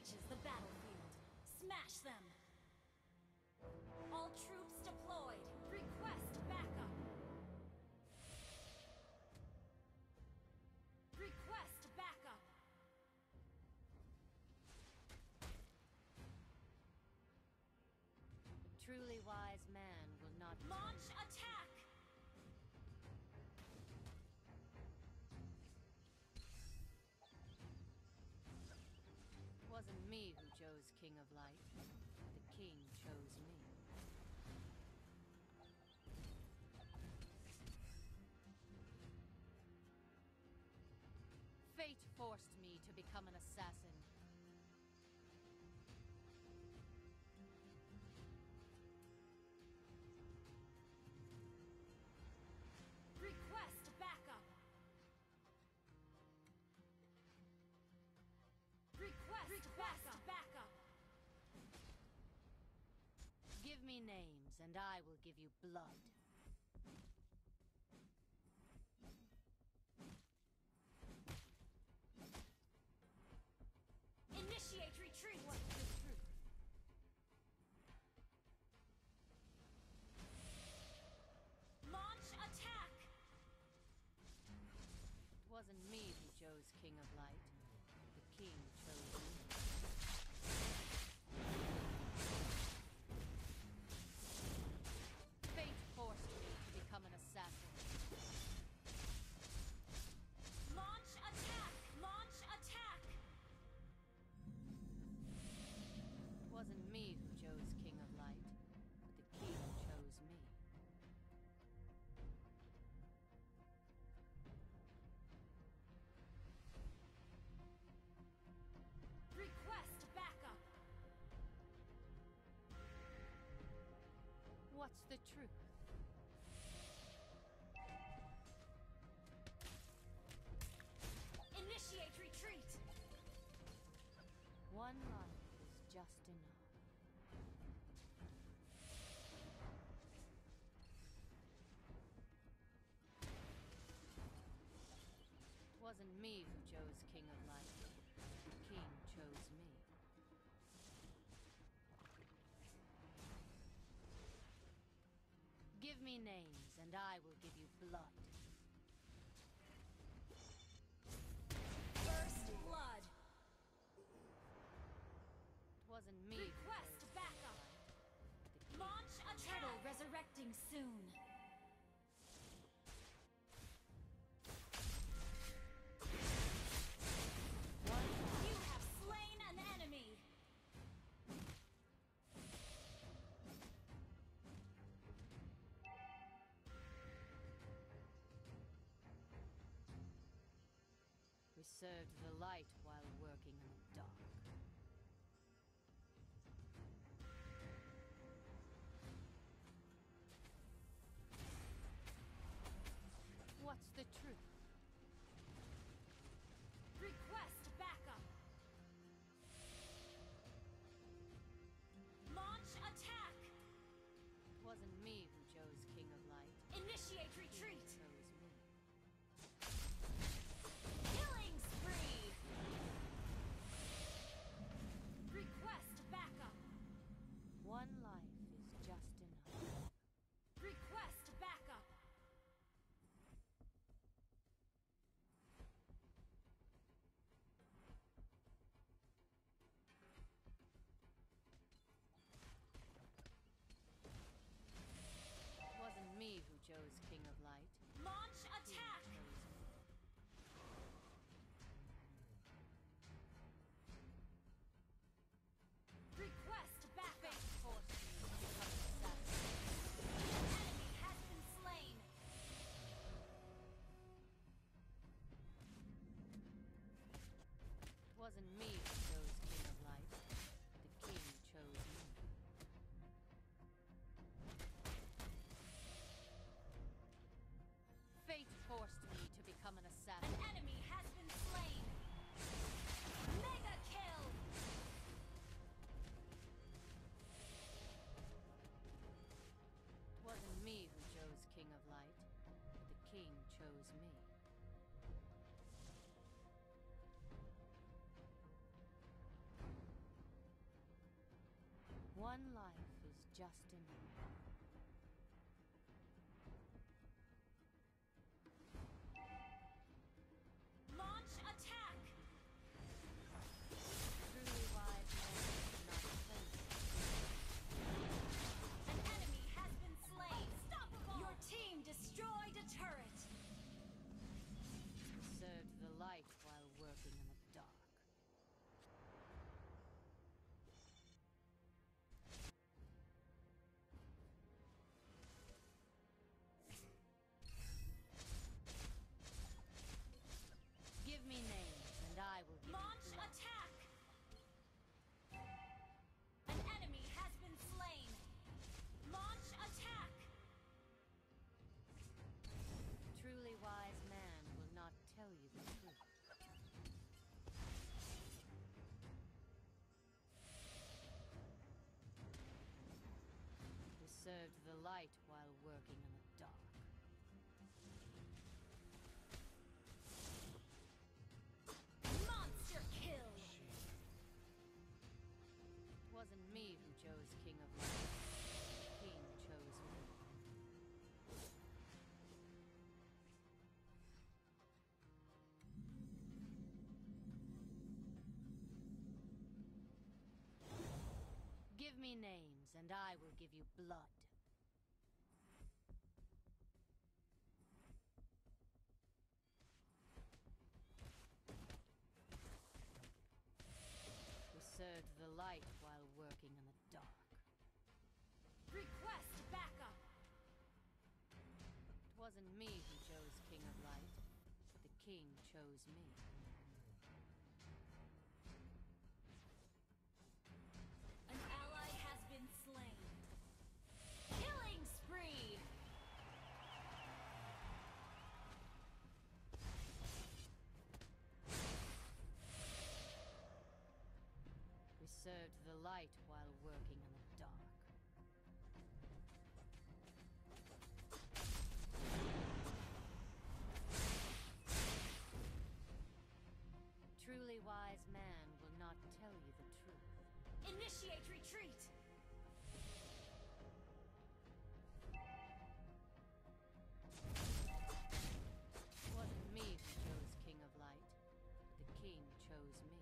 reaches the battlefield, smash them! All troops deployed! Request backup! Request backup! A truly wise man will not launch attack! It wasn't me who chose King of Light. The king chose me. Fate forced me to become an assassin. Request backup! Request backup! Give me names, and I will give you blood. Initiate retreat! What's the truth? Launch attack! It wasn't me who chose King of Light. The king chose me. Fate forced me to become an assassin. Launch attack! Launch attack! It wasn't me who chose King of Light, but the king chose me. Request backup! What's the truth? Initiate retreat! One life is just enough. It wasn't me who chose King of Light. The king chose me. Give me names, and I will give you blood. First blood! It wasn't me. Request backup! Launch attack! Turtle resurrecting soon. You have slain an enemy! We served the light while working in the dark. What's the truth? Request backup! Launch attack! It wasn't me who chose King of Light. Initiate He retreat! chose me. Killing spree! Request backup! One life is just enough. Request backup! It wasn't me who chose King of Light. Launch He attack! chose me. Request backup! Fate forced me to become an assassin. An enemy has been slain! It wasn't me who chose King of Light. The king chose me. Fate forced me to become an assassin. An enemy has been slain! Mega kill! It wasn't me who chose King of Light. The king chose me. One life is just enough. Launch attack! Truly wise men do not play. An enemy has been slain! Unstoppable! Your team destroyed a turret! Served the light while working in the dark. Give me names, and I will give Launch you blood. attack! An enemy has been slain! Launch attack! Truly wise man will not tell you the truth. We served the light while working in the dark. Monster kill! It wasn't me who chose King of Light. The king chose me. Give me names, and I will give you blood. We served the light while working in the dark. Request backup! It wasn't me who chose King of Light. The king chose me. An ally has been slain. Killing spree! We served the light while working in the dark. Truly wise man will not tell you the truth. Initiate retreat! It wasn't me who chose King of Light. The king chose me.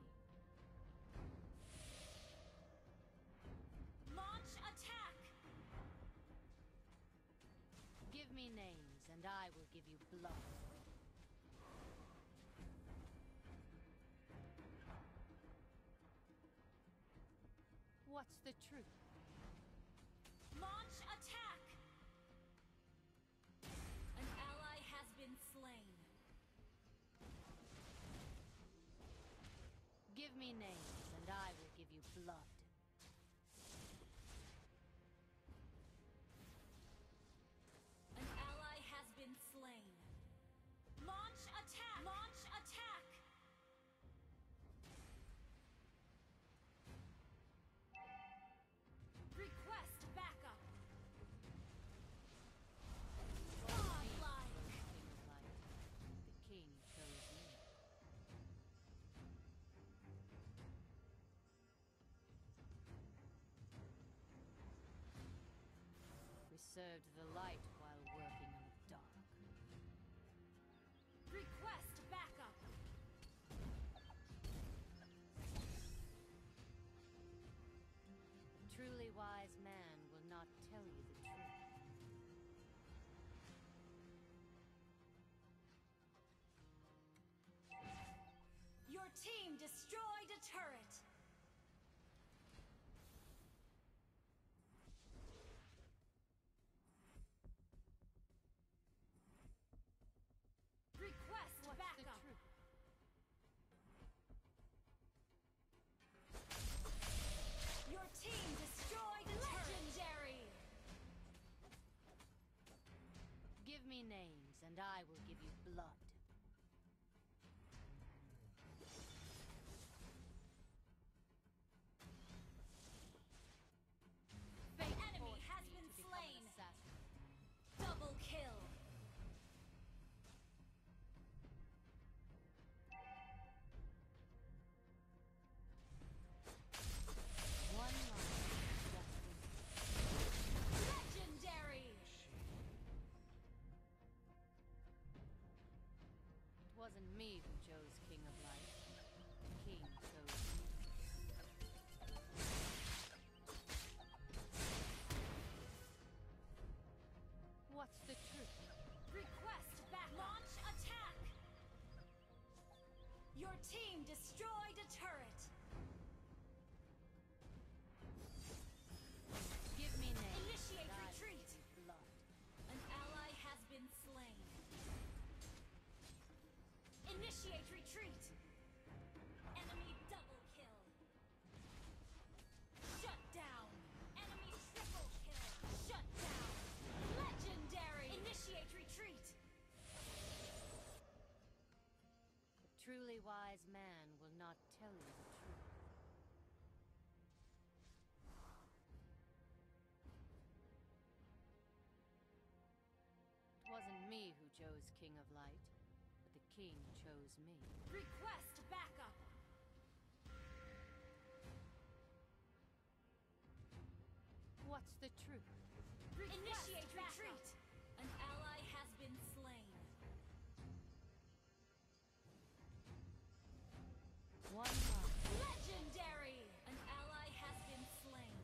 Launch attack! Give me names, and I will give you blood. What's the truth? Launch attack! An ally has been slain. Give me names, and I will give you blood. An ally has been slain. Launch attack! Launch attack! Request backup! Godlike! King of Light. The king chose me. We served the light while working in the dark. Request backup! A truly wise man will not tell you the truth. Your team destroyed a turret! Request What's the backup! truth? Your team destroyed a legendary! Give me names, and I will give you blood. The Fate enemy forced has me been to become slain! an assassin. Double kill! One life is just Your team destroyed a turret. Give me names. Initiate and I will retreat. give you blood. An ally has been slain. Initiate retreat. Enemy double kill. Shut down. Enemy triple kill. Shut down. Legendary. Initiate retreat. A truly wise man will not tell you the truth. It wasn't me who chose King of Light, but the king chose me. Request backup. What's the truth? Initiate retreat. An ally has been slain. One life. Legendary. An ally has been slain.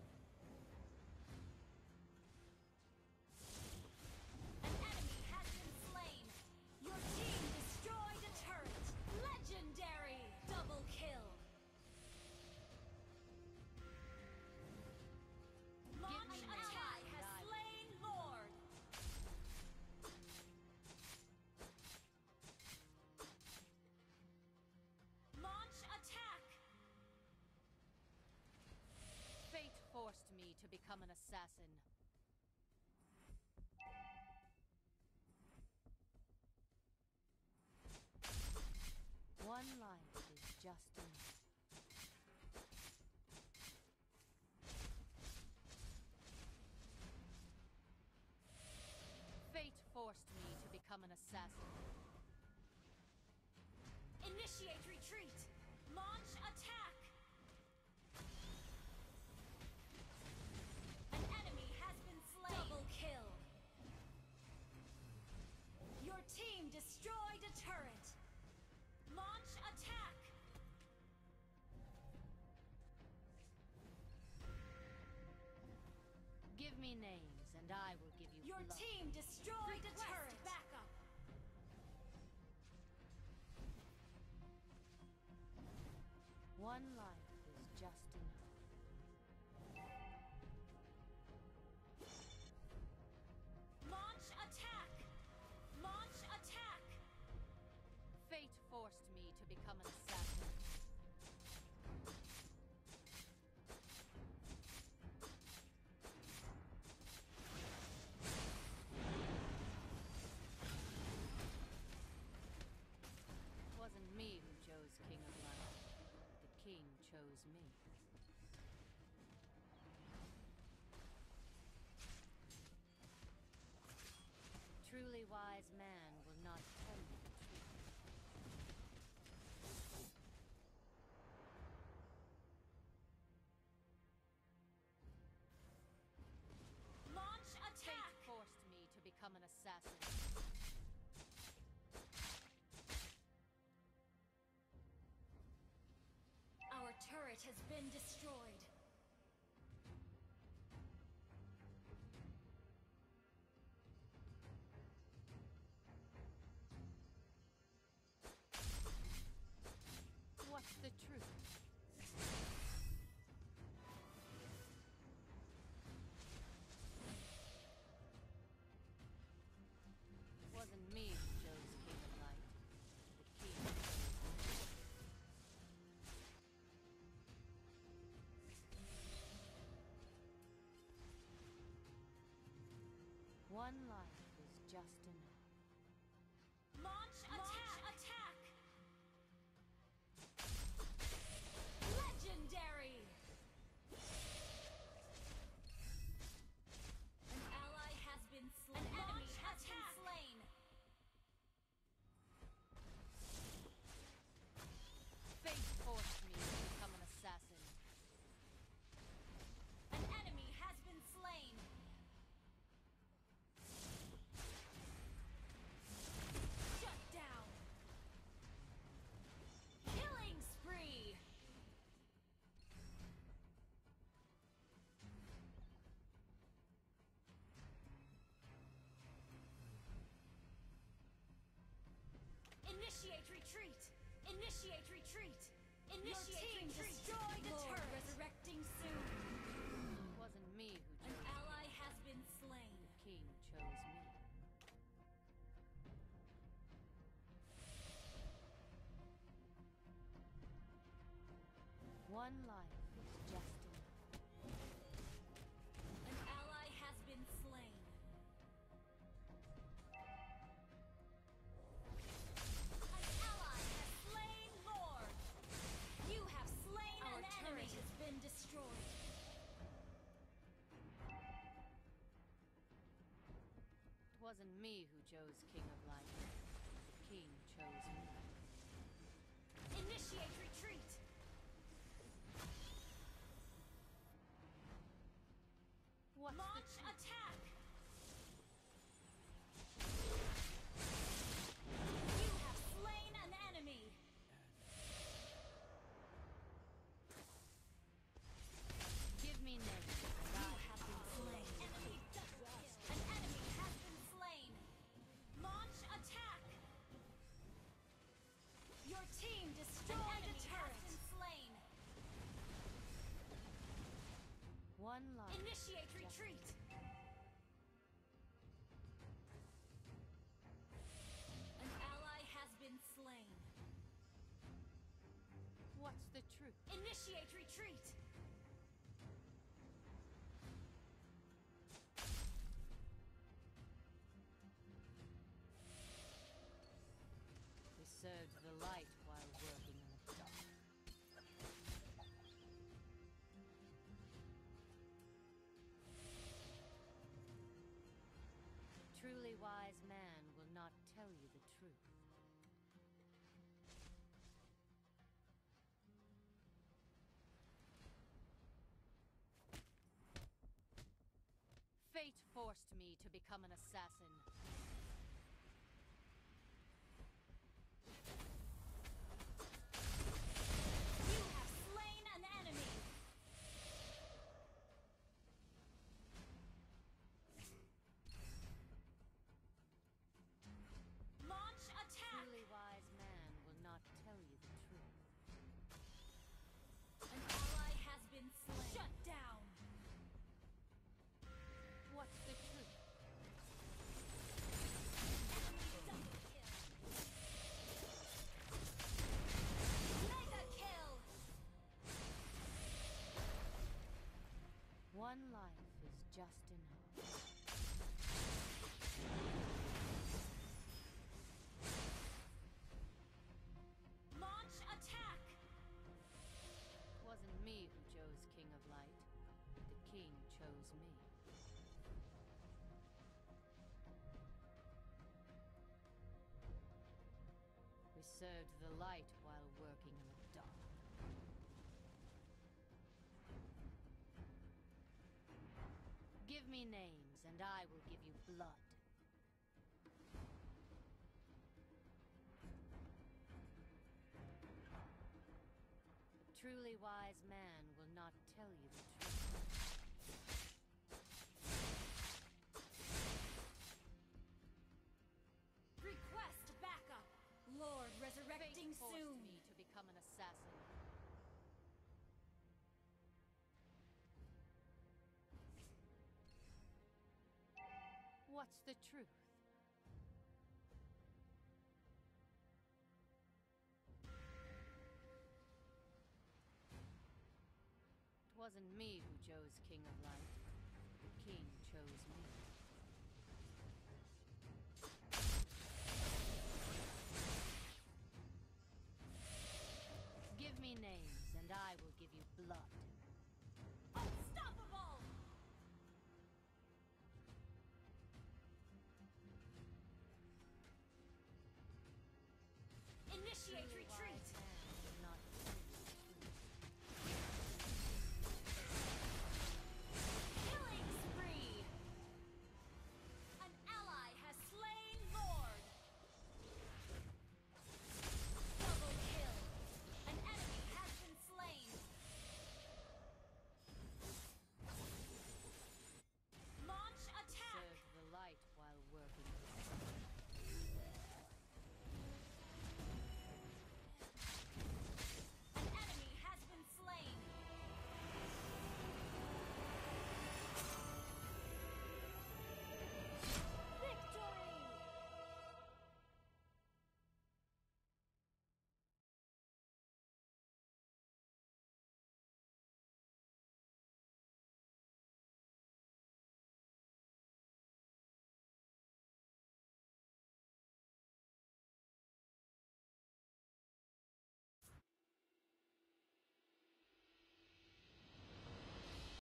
An enemy has been slain. Your team destroyed a turret. Legendary. Double kill. Launch me attack names, has and I will slain Lord. Launch attack. Fate forced me to become an assassin. One life is just enough. Fate forced me to become an assassin. Initiate retreat. Launch attack. An enemy has been slain. Double kill. Your team destroyed a turret. Launch attack. Give me names, and I will give you Your blood. team destroyed a turret. Backup. One life is just enough. Launch attack. Launch attack. Fate forced me to become an assassin. It wasn't me who chose King of Light. The king chose me. Truly wise man will not tell you the truth. Launch Fate attack. forced me to become an assassin. Our turret has been destroyed. What's the truth? It wasn't me who chose King of Light. The king chose me. One life is just enough. Launch attack. Legendary. An ally has been slain. An enemy has been slain. Fate forced me to become an assassin. An enemy has been slain. Initiate retreat! Initiate retreat! Destroy the turret! Resurrecting soon! It wasn't me who An chose ally has been slain. the king chose me. One life is just enough. An ally has been slain. An ally has slain Lord. You have slain an enemy. Our turret has been destroyed. It wasn't me who chose King of Light. The king chose me. Initiate retreat. What's Launch the truth? attack. You have slain an enemy. Give me names, and You I have been slain. Enemy double kill. An enemy has been slain. Launch attack. Your team destroyed a turret. Has been slain. one life. Initiate retreat. An ally has been slain. What's the truth? Initiate retreat. We served the light while working in the dark. Truly wise man will not tell you the truth. Fate forced me to become an assassin. You have slain an enemy. Launch attack. Truly wise man will not tell you the truth. An ally has been slain. Shut down. What's the truth? Enemy double kill. Mega kill. One life is just enough. Launch attack. It wasn't me who chose King of Light. The king chose me. We served the light while working in the dark. Give me names, and I will give you blood. A truly wise man will not tell you the truth. Request backup. Lord resurrecting Fate forced soon. me to become an assassin. What's the truth? It wasn't me who chose King of Light.